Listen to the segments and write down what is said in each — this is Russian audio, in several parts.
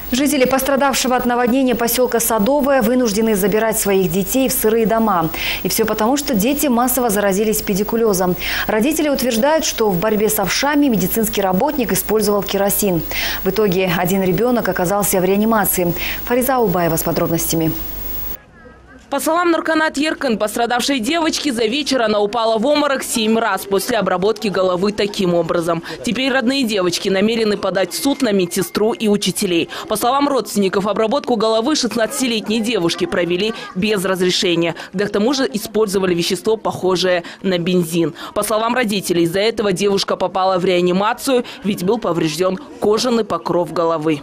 Жители пострадавшего от наводнения поселка Садовое вынуждены забирать своих детей в сырые дома. И все потому, что дети массово заразились педикулезом. Родители утверждают, что в борьбе с овшами медицинский работник использовал керосин. В итоге один ребенок оказался в реанимации. Фариза Улбаева с подробностями. По словам Нурканат Еркин, пострадавшей девочки за вечер она упала в обморок 7 раз после обработки головы таким образом. Теперь родные девочки намерены подать в суд на медсестру и учителей. По словам родственников, обработку головы 16-летней девушки провели без разрешения. Да к тому же использовали вещество, похожее на бензин. По словам родителей, из-за этого девушка попала в реанимацию, ведь был поврежден кожаный покров головы.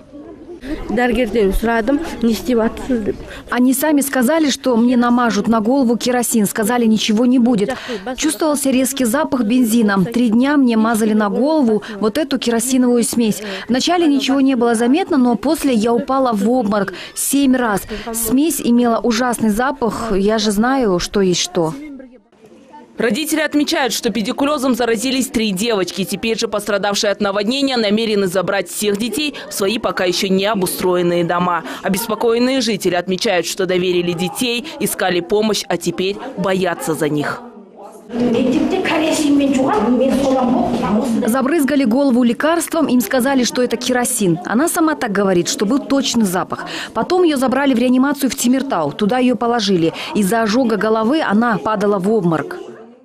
Они сами сказали, что мне намажут на голову керосин. Сказали, ничего не будет. Чувствовался резкий запах бензина. 3 дня мне мазали на голову вот эту керосиновую смесь. Вначале ничего не было заметно, но после я упала в обморок 7 раз. Смесь имела ужасный запах. Я же знаю, что есть что. Родители отмечают, что педикулезом заразились 3 девочки. Теперь же пострадавшие от наводнения намерены забрать всех детей в свои пока еще не обустроенные дома. Обеспокоенные жители отмечают, что доверили детей, искали помощь, а теперь боятся за них. Забрызгали голову лекарством, им сказали, что это керосин. Она сама так говорит, что был точный запах. Потом ее забрали в реанимацию в Тимиртау. Туда ее положили. Из-за ожога головы она падала в обморок.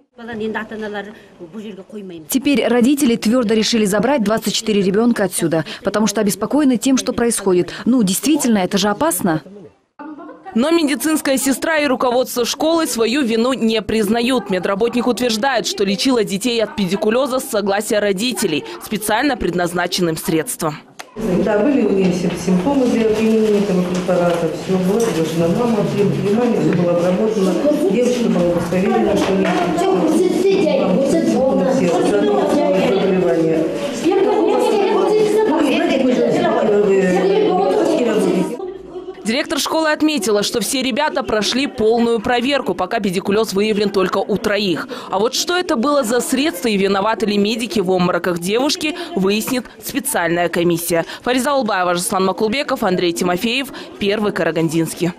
Теперь родители твердо решили забрать 24 ребенка отсюда, потому что обеспокоены тем, что происходит. Ну, действительно, это же опасно. Но медицинская сестра и руководство школы свою вину не признают. Медработник утверждает, что лечила детей от педикулеза с согласия родителей специально предназначенным средством. Да, были у нее симптомы для применения этого препарата. Все было предложено мама, внимание, все было обработано. Девочка была удостоверена, что у нее заболевания. Директор школы отметила, что все ребята прошли полную проверку, пока педикулез выявлен только у 3. А вот что это было за средства и виноваты ли медики в обмороках девушки, выяснит специальная комиссия. Фариза Улбаева, Жаслан Макулбеков, Андрей Тимофеев, Первый Карагандинский.